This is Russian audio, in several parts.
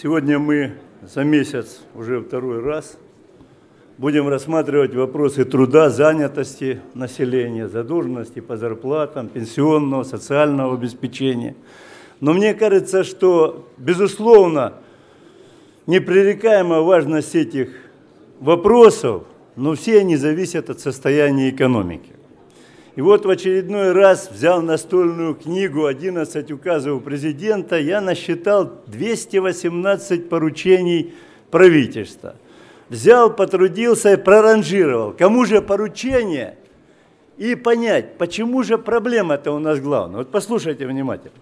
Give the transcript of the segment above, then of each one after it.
Сегодня мы за месяц уже второй раз будем рассматривать вопросы труда, занятости населения, задолженности по зарплатам, пенсионного, социального обеспечения. Но мне кажется, что, безусловно, непререкаемая важность этих вопросов, но все они зависят от состояния экономики. И вот в очередной раз, взял настольную книгу «11 указов президента», я насчитал 218 поручений правительства. Взял, потрудился и проранжировал, кому же поручение, и понять, почему же проблема-то у нас главная. Вот послушайте внимательно.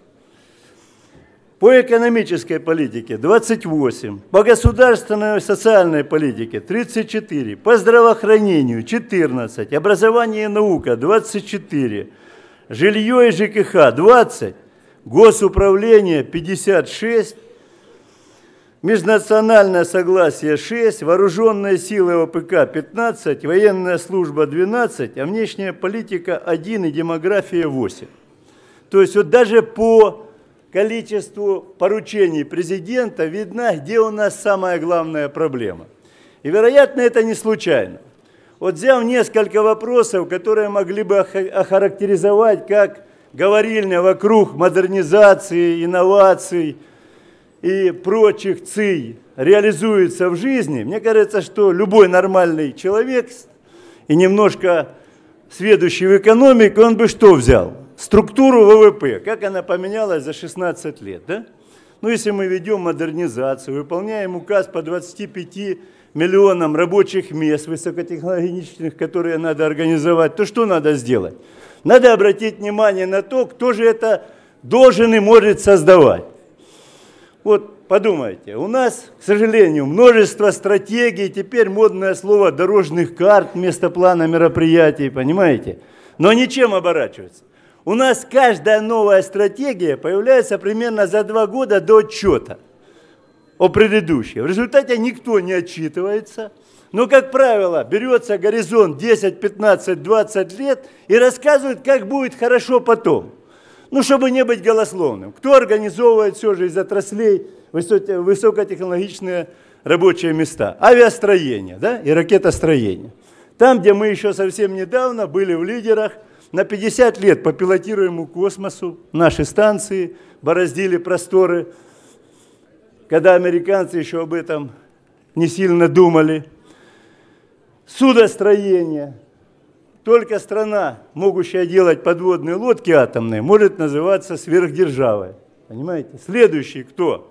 По экономической политике 28, по государственной и социальной политике 34, по здравоохранению 14, образование и наука 24, жилье и ЖКХ 20, госуправление 56, межнациональное согласие 6, вооруженные силы ОПК 15, военная служба 12, а внешняя политика 1 и демография 8. То есть вот даже по количеству поручений президента видно, где у нас самая главная проблема. И, вероятно, это не случайно. Вот взяв несколько вопросов, которые могли бы охарактеризовать как говорильня вокруг модернизации, инноваций и прочих ЦИ реализуется в жизни, мне кажется, что любой нормальный человек и немножко сведущий в экономике, он бы что взял? Структуру ВВП, как она поменялась за 16 лет, да? Ну, если мы ведем модернизацию, выполняем указ по 25 миллионам рабочих мест высокотехнологичных, которые надо организовать, то что надо сделать? Надо обратить внимание на то, кто же это должен и может создавать. Вот подумайте, у нас, к сожалению, множество стратегий, теперь модное слово дорожных карт вместо плана мероприятий, понимаете? Но ничем оборачивается. У нас каждая новая стратегия появляется примерно за 2 года до отчета о предыдущей. В результате никто не отчитывается. Но, как правило, берется горизонт 10, 15, 20 лет и рассказывает, как будет хорошо потом. Ну, чтобы не быть голословным. Кто организовывает все же из отраслей высокотехнологичные рабочие места? Авиастроение, да, и ракетостроение. Там, где мы еще совсем недавно были в лидерах, на 50 лет по пилотируемому космосу наши станции бороздили просторы, когда американцы еще об этом не сильно думали. Судостроение. Только страна, могущая делать подводные лодки атомные, может называться сверхдержавой. Понимаете? Следующий кто?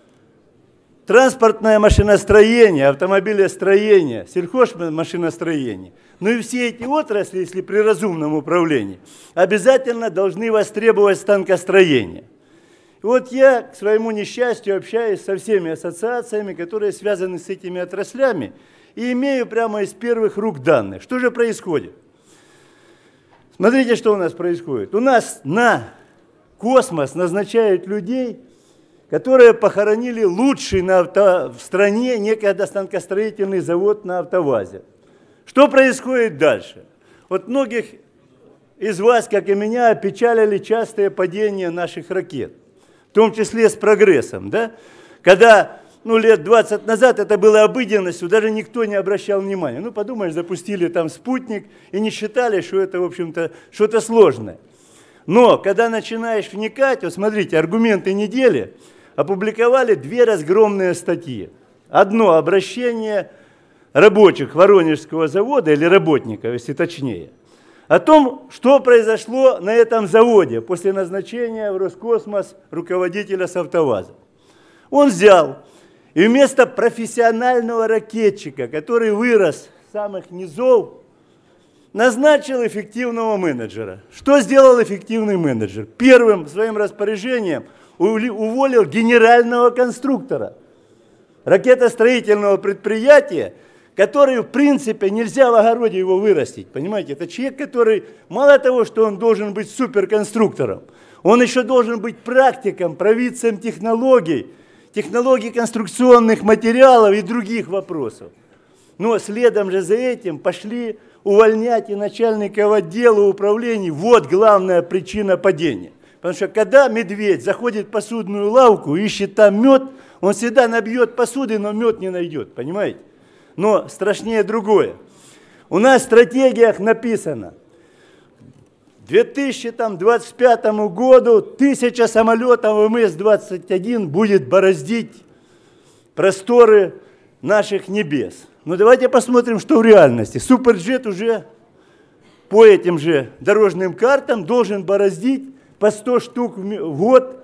Транспортное машиностроение, автомобилестроение, сельхозмашиностроение. Ну и все эти отрасли, если при разумном управлении, обязательно должны востребовать станкостроение. И вот я, к своему несчастью, общаюсь со всеми ассоциациями, которые связаны с этими отраслями, и имею прямо из первых рук данные. Что же происходит? Смотрите, что у нас происходит. У нас на космос назначают людей, которые похоронили лучший в стране некогда станкостроительный завод на АвтоВАЗе. Что происходит дальше? Вот многих из вас, как и меня, опечалили частые падения наших ракет, в том числе с прогрессом, да? Когда лет 20 назад это было обыденностью, даже никто не обращал внимания. Ну, подумаешь, запустили там спутник и не считали, что это, в общем-то, что-то сложное. Но, когда начинаешь вникать, вот смотрите, аргументы недели, опубликовали 2 разгромные статьи. Одно обращение рабочих Воронежского завода, или работников, если точнее, о том, что произошло на этом заводе после назначения в Роскосмос руководителя с АвтоВАЗа. Он взял и вместо профессионального ракетчика, который вырос с самых низов, назначил эффективного менеджера. Что сделал эффективный менеджер? Первым своим распоряжением уволил генерального конструктора ракетостроительного предприятия, который, в принципе, нельзя в огороде его вырастить. Понимаете, это человек, который мало того, что он должен быть суперконструктором, он еще должен быть практиком, провидцем технологий конструкционных материалов и других вопросов. Но следом же за этим пошли увольнять и начальников отдела управления. Вот главная причина падения. Потому что когда медведь заходит в посудную лавку, ищет там мед, Он всегда набьет посуды, но мед не найдет, понимаете? Но страшнее другое. У нас в стратегиях написано, к 2025 году 1000 самолетов МС-21 будет бороздить просторы наших небес. Но давайте посмотрим, что в реальности. Суперджет уже по этим же дорожным картам должен бороздить по 100 штук в год,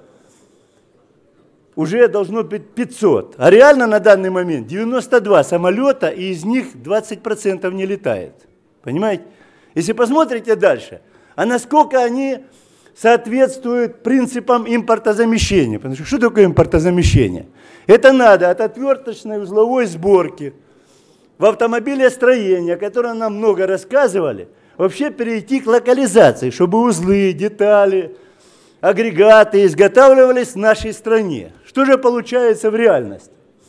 уже должно быть 500. А реально на данный момент 92 самолета, и из них 20% не летает. Понимаете? Если посмотрите дальше, а насколько они соответствуют принципам импортозамещения. Потому что такое импортозамещение? Это надо от отверточной узловой сборки в автомобилестроении, о котором нам много рассказывали, вообще перейти к локализации, чтобы узлы, детали, агрегаты изготавливались в нашей стране. Что же получается в реальности?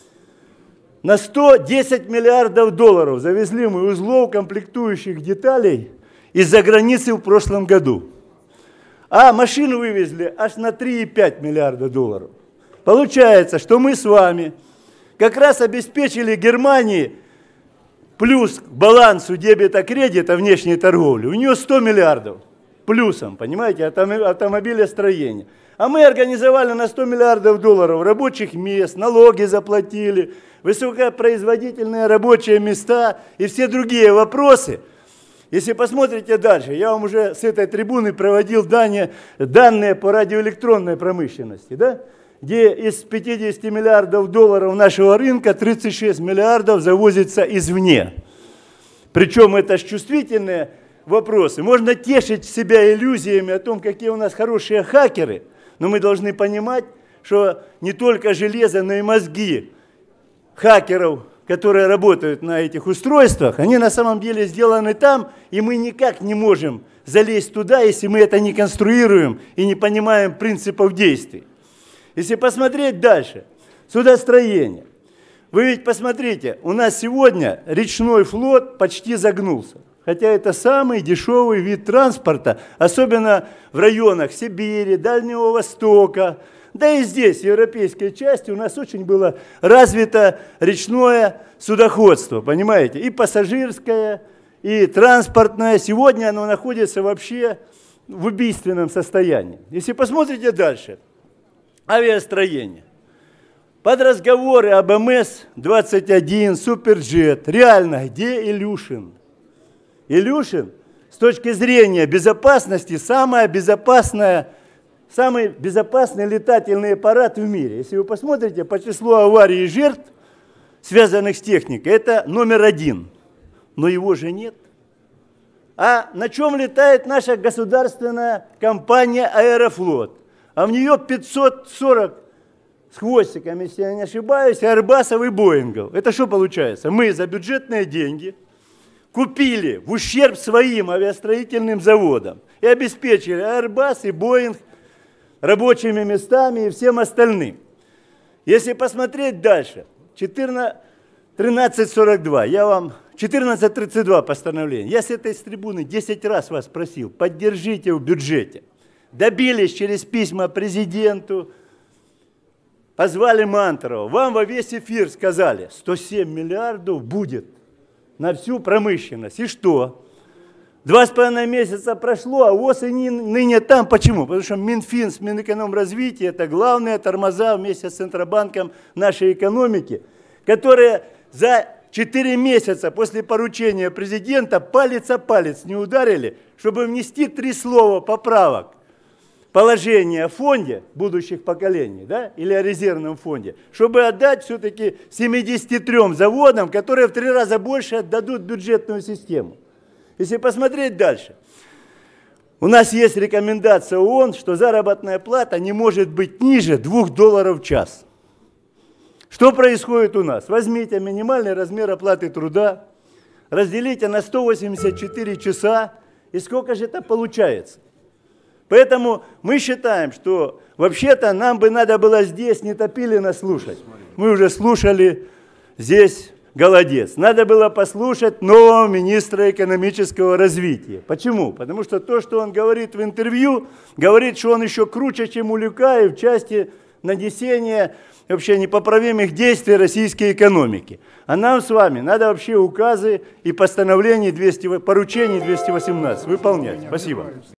На 110 миллиардов долларов завезли мы узлов, комплектующих деталей из-за границы в прошлом году. А машину вывезли аж на 3,5 миллиарда долларов. Получается, что мы с вами как раз обеспечили Германии плюс к балансу дебета-кредита внешней торговли. У нее 100 миллиардов плюсом, понимаете, автомобилестроения. А мы организовали на 100 миллиардов долларов рабочих мест, налоги заплатили, высокопроизводительные рабочие места и все другие вопросы. Если посмотрите дальше, я вам уже с этой трибуны проводил данные по радиоэлектронной промышленности, да? Где из 50 миллиардов долларов нашего рынка 36 миллиардов завозится извне. Причем это чувствительные вопросы. Можно тешить себя иллюзиями о том, какие у нас хорошие хакеры, но мы должны понимать, что не только железо, но и мозги хакеров, которые работают на этих устройствах, они на самом деле сделаны там, и мы никак не можем залезть туда, если мы это не конструируем и не понимаем принципов действий. Если посмотреть дальше, судостроение. Вы ведь посмотрите, у нас сегодня речной флот почти загнулся. Хотя это самый дешевый вид транспорта, особенно в районах Сибири, Дальнего Востока. Да и здесь, в европейской части, у нас очень было развито речное судоходство, понимаете? И пассажирское, и транспортное. Сегодня оно находится вообще в убийственном состоянии. Если посмотрите дальше, авиастроение. Под разговоры об МС-21, Суперджет, реально, где Илюшин? Илюшин с точки зрения безопасности самый безопасный летательный аппарат в мире. Если вы посмотрите по числу аварий и жертв, связанных с техникой, это номер 1. Но его же нет. А на чем летает наша государственная компания «Аэрофлот»? А в нее 540 с хвостиком, если я не ошибаюсь, Airbus'ов и Боингов. Это что получается? Мы за бюджетные деньги купили в ущерб своим авиастроительным заводам и обеспечили Airbus и Boeing рабочими местами и всем остальным. Если посмотреть дальше, 1342, я вам 1432 постановление. Я с этой трибуны 10 раз вас просил, поддержите в бюджете. Добились через письма президенту, позвали Мантурова. Вам во весь эфир сказали, 107 миллиардов будет на всю промышленность. И что? 2,5 месяца прошло, а ВОЗ и ныне там. Почему? Потому что Минфин с Минэкономразвития – это главные тормоза вместе с Центробанком нашей экономики, которые за 4 месяца после поручения президента палец о палец не ударили, чтобы внести 3 слова поправок. Положение о фонде будущих поколений, да, или о резервном фонде, чтобы отдать все-таки 73 заводам, которые в 3 раза больше отдадут бюджетную систему. Если посмотреть дальше, у нас есть рекомендация ООН, что заработная плата не может быть ниже $2 в час. Что происходит у нас? Возьмите минимальный размер оплаты труда, разделите на 184 часа, и сколько же это получается? Поэтому мы считаем, что вообще-то нам бы надо было здесь не Топилина слушать. Мы уже слушали здесь Голодец. Надо было послушать нового министра экономического развития. Почему? Потому что то, что он говорит в интервью, говорит, что он еще круче, чем Улюкаев в части нанесения вообще непоправимых действий российской экономики. А нам с вами надо вообще указы и постановления поручений 218 выполнять. Спасибо.